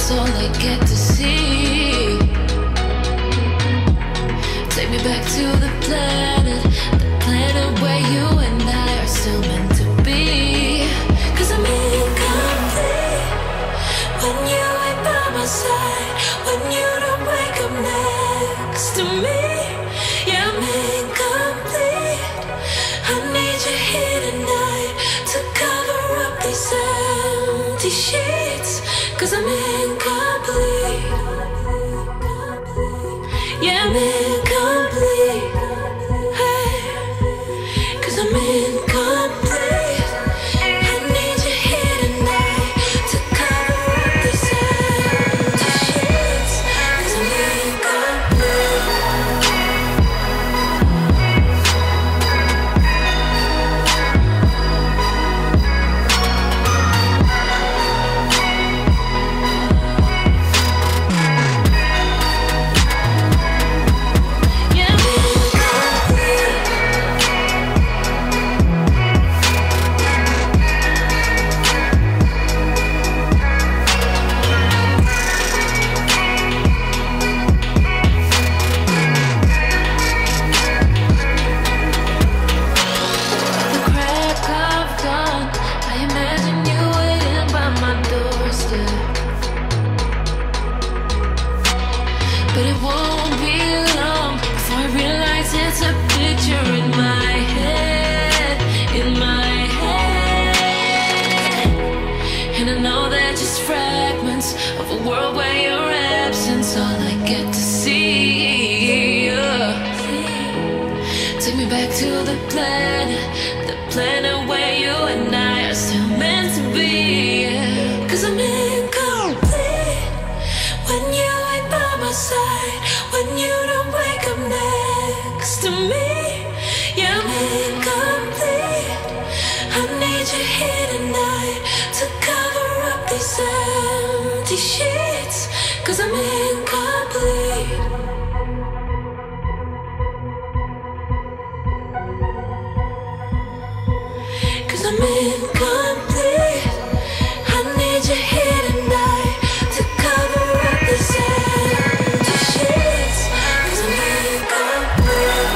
It's all I get to see. Take me back to the planet where you and I are still meant to be. 'Cause I'm incomplete when you ain't by my side, when you don't wake up next to me. Yeah, I'm incomplete. I need you here tonight to cover up these empty sheets. 'Cause I'm incomplete. Yeah, I'm incomplete. Hey, 'cause I'm incomplete. I need you here tonight to cover up these empty sheets. 'Cause I'm incomplete. But it won't be long before I realize it's a picture in my head, in my head. And I know they're just fragments of a world where your absence all I get to see. Take me back to the planet where you and I are still meant to be. 'Cause I'm incomplete when you ain't by my side, when you don't wake up next to me. Yeah, I'm incomplete. I need you here tonight to cover up these empty sheets. 'Cause I'm incomplete. I'm incomplete. I need you here tonight to cover up these empty sheets. 'Cause I'm incomplete.